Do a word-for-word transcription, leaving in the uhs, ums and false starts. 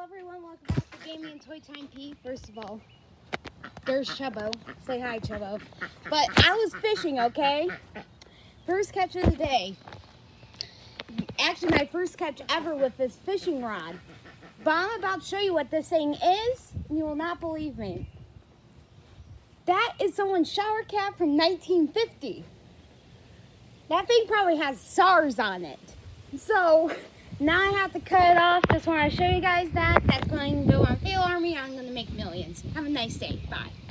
everyone, welcome back to Gaming and Toy Time P. First of all, there's Chubbo. Say hi, Chubbo. But I was fishing, okay? First catch of the day. Actually, my first catch ever with this fishing rod. But I'm about to show you what this thing is, and you will not believe me. That is someone's shower cap from nineteen fifty. That thing probably has SARS on it. So now I have to cut it off. Just want to show you guys that. That's going to go on Fail Army. I'm going to make millions. Have a nice day. Bye.